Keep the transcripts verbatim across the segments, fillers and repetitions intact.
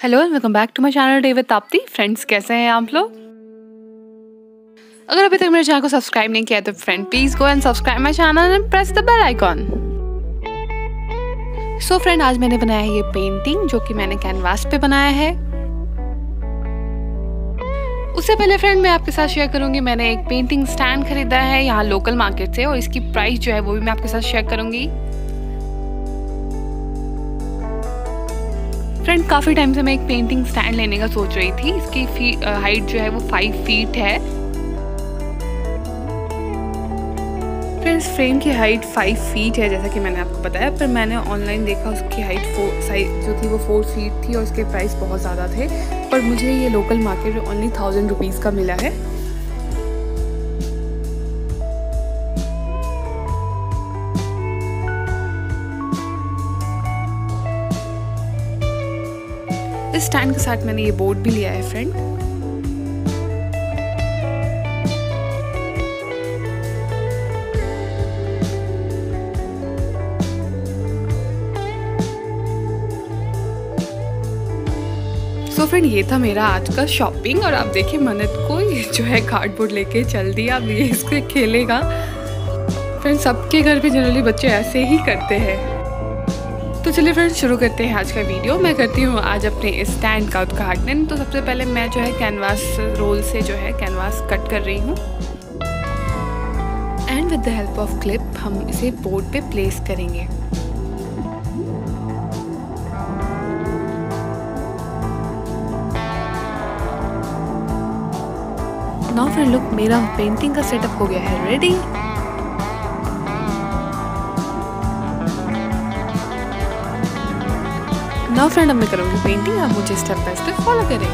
Hello and welcome back to my channel day with Tapti. Friends, कैसे हैं आप लोग? अगर अभी तक मेरे चैनल को सब्सक्राइब नहीं किया तो friend please go and subscribe my channel and press the bell icon. So friend, आज मैंने बनाया है ये पेंटिंग जो कि मैंने कैनवास पे बनाया है। उससे पहले फ्रेंड मैं आपके साथ शेयर करूंगी, मैंने एक पेंटिंग स्टैंड खरीदा है यहाँ लोकल मार्केट से और इसकी प्राइस जो है वो भी मैं आपके साथ शेयर करूंगी। फ्रेंड, काफ़ी टाइम से मैं एक पेंटिंग स्टैंड लेने का सोच रही थी। इसकी हाइट जो है वो फाइव फीट है। फ्रेंड्स, फ्रेम की हाइट फाइव फीट है जैसा कि मैंने आपको बताया, पर मैंने ऑनलाइन देखा उसकी हाइट फोर साइज जो थी वो फोर फीट थी और उसके प्राइस बहुत ज़्यादा थे, पर मुझे ये लोकल मार्केट में ओनली थाउजेंड रुपीज़ का मिला है। इस स्टैंड के साथ मैंने ये बोर्ड भी लिया है फ्रेंड। सो फ्रेंड, ये था मेरा आज का शॉपिंग और आप देखिए मन्नत को ये जो है कार्डबोर्ड लेके चल दिया। अब ये इसको खेलेगा। फ्रेंड, सबके घर पे जनरली बच्चे ऐसे ही करते हैं। तो चलिए फ्रेंड्स, शुरू करते हैं आज का वीडियो। मैं करती हूँ आज अपने इस स्टैंड का उद्घाटन। तो सबसे पहले मैं जो है कैनवास रोल से जो है कैनवास कट कर रही हूँ and with the help of clip हम इसे बोर्ड पे प्लेस करेंगे। नाउ फ्रेंड लुक, मेरा पेंटिंग का सेटअप हो गया है रेडी। नाउ फ्रेंड, अब मैं करूँगी पेंटिंग। आप मुझे स्टेप बाय स्टेप फॉलो करें।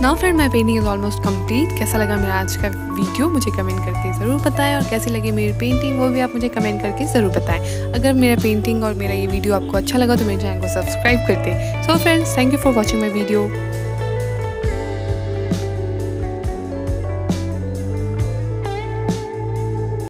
Now friend my painting is almost complete. कैसा लगा मेरा आज का वीडियो मुझे कमेंट करके ज़रूर बताएं, और कैसी लगी मेरी पेंटिंग वो भी आप मुझे कमेंट करके ज़रूर बताएं। अगर मेरा पेंटिंग और मेरा ये वीडियो आपको अच्छा लगा तो मेरे चैनल को सब्सक्राइब कर दें। So friends, thank you for watching my video.